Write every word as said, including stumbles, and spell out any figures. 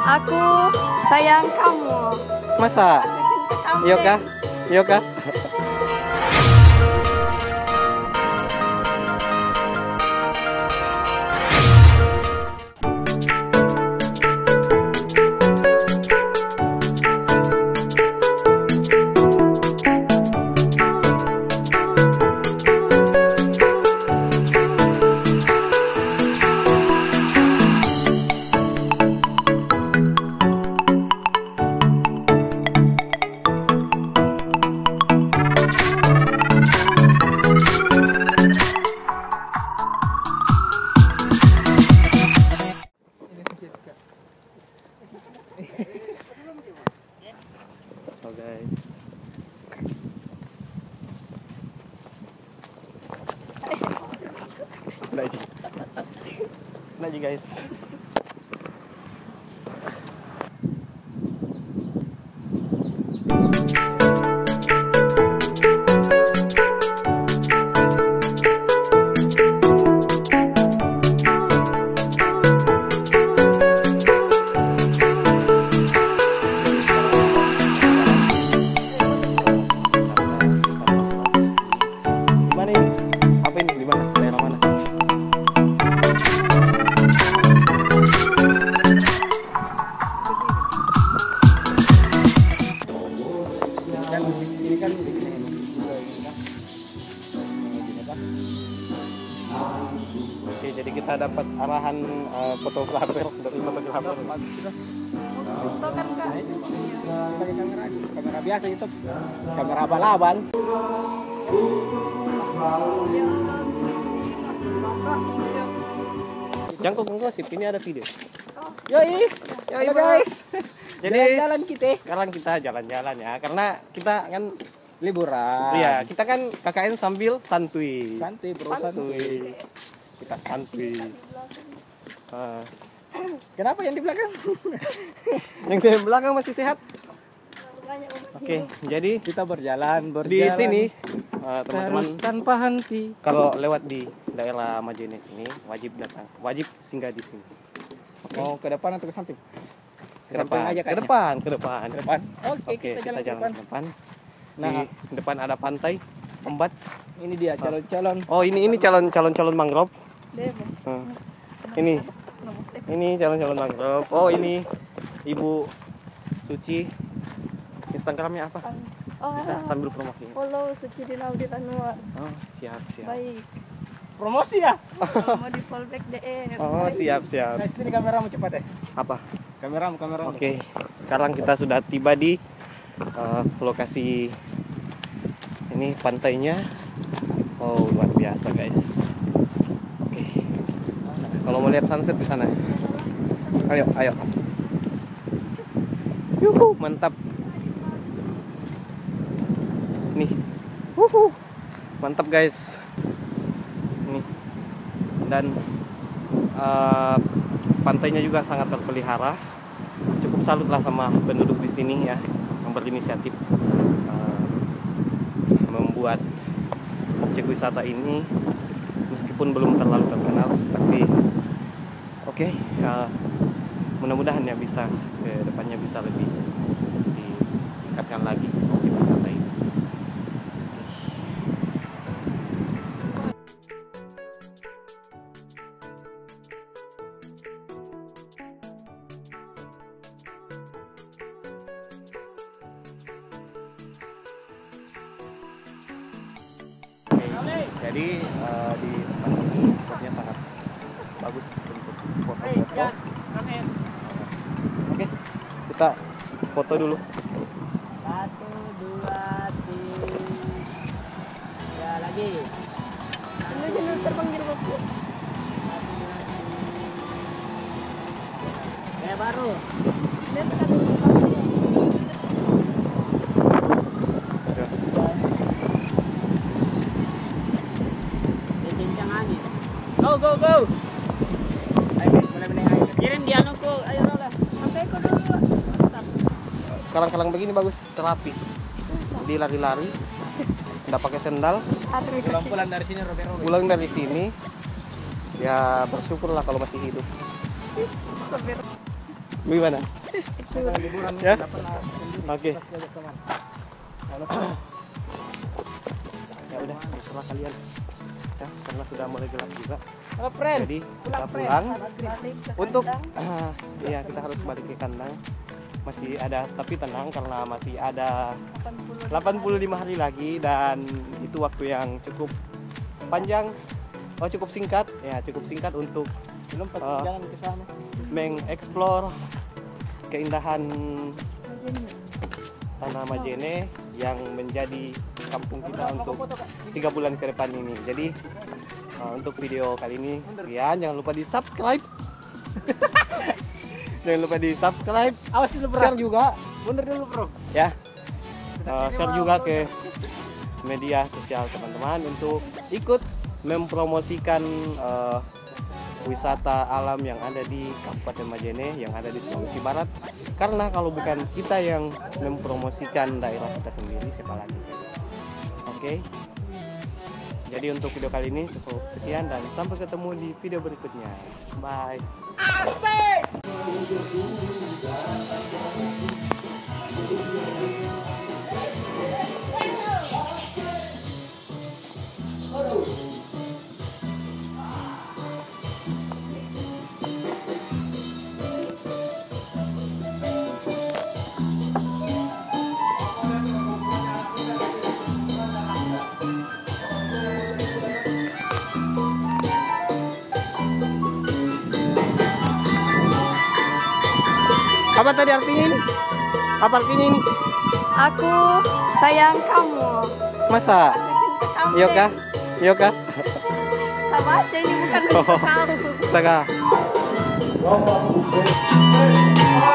Aku sayang kamu. Masa? Aku cinta kamu. Iya kah? Iya kah? Oh guys, lagi, lagi guys. Oke, jadi kita dapat arahan uh, fotografer dari fotografer. Foto kan kak? Pakai kamera, kamera biasa itu, kamera abal-abal. Jangan kok gosip, ini ada video. Yoi, Yoi, halo guys. Jadi jalan kita. sekarang kita jalan-jalan ya, karena kita kan Liburan. iya, kita kan K K N sambil santuy. Santuy bro, santuy. Santuy. Kita santuy. Uh, Kenapa yang di belakang? yang di belakang masih sehat. Banyak umat. Oke, jadi Kita berjalan, berjalan. di sini uh, teman-teman terus tanpa henti. kalau lewat di daerah Majenes ini wajib datang, wajib singgah di sini. Mau ke depan atau ke samping? Ke depan, aja ke kayaknya. depan, ke depan. Ke depan. Oke, Oke, kita, jalan ke depan. ke depan. Nah, Di depan ada pantai, Embat. ini dia calon-calon. Oh, ini ini calon calon calon mangrove. Debo. Hmm. Ini ini calon calon mangrove. Oh, ini Ibu Suci. Instagramnya apa? Oh, Bisa sambil promosi. follow Suci Dinaudi Anwar. Oh, siap siap. Baik. Promosi ya? Mau di fallback D M. Oh, siap siap. Nah, sini kameramu cepat ya. Apa? Kameramu, kameramu. Oke, sekarang kita sudah tiba di uh, lokasi ini pantainya. Oh, luar biasa guys. Oke, kalau mau lihat sunset di sana, ayo, ayo. Yuhu, mantap. Nih, wuhu, mantap guys. Nih, dan uh, pantainya juga sangat terpelihara. Cukup salut lah sama penduduk di sini ya, yang berinisiatif uh, membuat objek wisata ini, meskipun belum terlalu terkenal, tapi oke, okay, uh, mudah-mudahan ya bisa ke depannya bisa lebih ditingkatkan lagi objek wisata ini. Jadi uh, di tempat ini spotnya sangat bagus untuk foto-foto. Oke, kita foto dulu. Satu, dua, tiga, lagi. Ini jangan terpanggil bapak. Kayak baru. Dia tekan dulu bapak. Go, go, go. Ayo, mulai menengah. Kirim dia nuku, ayo rola. Sampai kau dulu. Mantap. Kalang-kalang begini bagus, terapi. Dia lari-lari, nggak pakai sendal. Pulang-pulang dari sini robek-robek. Pulang dari sini, ya bersyukurlah kalau masih hidup. Gimana? Liburan Ya? nggak pernah sendiri. Oke. Pas diajak teman. Kalau Ya udah, terserah kalian. Ya, karena sudah mulai gelap juga. Halo, friend. Jadi kita Pulang, friend. pulang. Harus balik ke Untuk kandang. ah, iya kita harus balik ke kandang. Masih ada, tapi tenang karena masih ada delapan puluh lima hari lagi dan itu waktu yang cukup panjang. Oh, cukup singkat. Ya, cukup singkat untuk Belum pas Ah. jalan ke sana. mengeksplor keindahan Majene. Tanah Majene yang menjadi kampung kita untuk tiga bulan ke depan ini. Jadi uh, untuk video kali ini sekian. Jangan lupa di subscribe. Jangan lupa di subscribe, Awas dulu, bro. share juga Mundur dulu, bro. ya. Uh, share juga ke media sosial teman-teman untuk ikut mempromosikan uh, wisata alam yang ada di Kabupaten Majene, yang ada di Sulawesi Barat. Karena kalau bukan kita yang mempromosikan daerah kita sendiri, siapa lagi? Oke. Jadi untuk video kali ini cukup sekian dan sampai ketemu di video berikutnya. Bye. Apa tadi artinya ini? Apa artinya ini? Aku sayang kamu. Masa? Aku cinta kamu. Iya kah? Iya kah? Sama aja ini bukan untuk kau. Astaga.